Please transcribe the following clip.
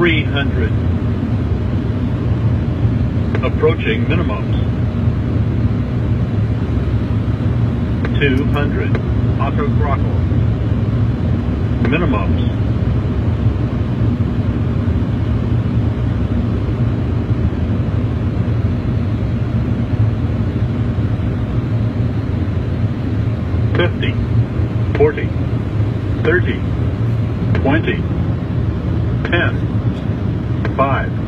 300. Approaching minimums. 200. Auto throttle. Minimums. 50, 40, 30, 20, 10, 5,